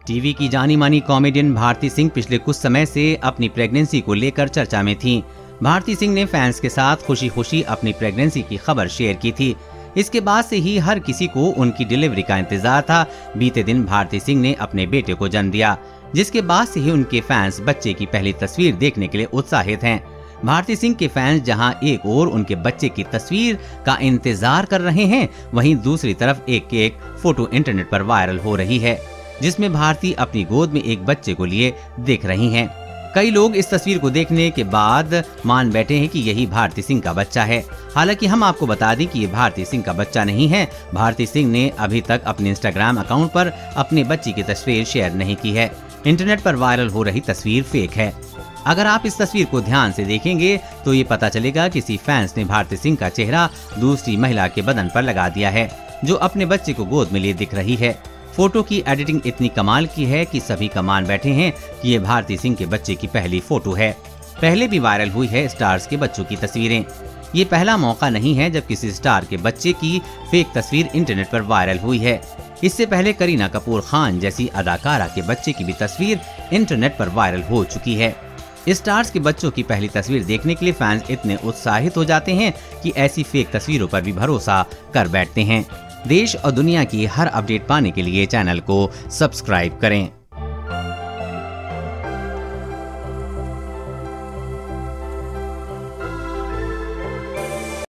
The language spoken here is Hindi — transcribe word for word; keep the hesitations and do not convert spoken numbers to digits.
टीवी की जानी मानी कॉमेडियन भारती सिंह पिछले कुछ समय से अपनी प्रेगनेंसी को लेकर चर्चा में थीं। भारती सिंह ने फैंस के साथ खुशी खुशी अपनी प्रेगनेंसी की खबर शेयर की थी। इसके बाद से ही हर किसी को उनकी डिलीवरी का इंतजार था। बीते दिन भारती सिंह ने अपने बेटे को जन्म दिया, जिसके बाद से ही उनके फैंस बच्चे की पहली तस्वीर देखने के लिए उत्साहित हैं। भारती सिंह के फैंस जहां एक ओर उनके बच्चे की तस्वीर का इंतजार कर रहे हैं, वहीं दूसरी तरफ एक एक फोटो इंटरनेट पर वायरल हो रही है, जिसमें भारती अपनी गोद में एक बच्चे को लिए दिख रही हैं। कई लोग इस तस्वीर को देखने के बाद मान बैठे हैं कि यही भारती सिंह का बच्चा है। हालांकि हम आपको बता दें कि ये भारती सिंह का बच्चा नहीं है। भारती सिंह ने अभी तक अपने इंस्टाग्राम अकाउंट पर अपने बच्ची की तस्वीर शेयर नहीं की है। इंटरनेट पर वायरल हो रही तस्वीर फेक है। अगर आप इस तस्वीर को ध्यान से देखेंगे तो ये पता चलेगा किसी फैंस ने भारती सिंह का चेहरा दूसरी महिला के बदन पर लगा दिया है, जो अपने बच्चे को गोद में लिए दिख रही है। फोटो की एडिटिंग इतनी कमाल की है कि सभी का मान बैठे हैं कि ये भारती सिंह के बच्चे की पहली फोटो है। पहले भी वायरल हुई है स्टार्स के बच्चों की तस्वीरें। ये पहला मौका नहीं है जब किसी स्टार के बच्चे की फेक तस्वीर इंटरनेट पर वायरल हुई है। इससे पहले करीना कपूर खान जैसी अदाकारा के बच्चे की भी तस्वीर इंटरनेट पर वायरल हो चुकी है। स्टार्स के बच्चों की पहली तस्वीर देखने के लिए फैंस इतने उत्साहित हो जाते हैं कि ऐसी फेक तस्वीरों पर भी भरोसा कर बैठते हैं। देश और दुनिया की हर अपडेट पाने के लिए चैनल को सब्सक्राइब करें।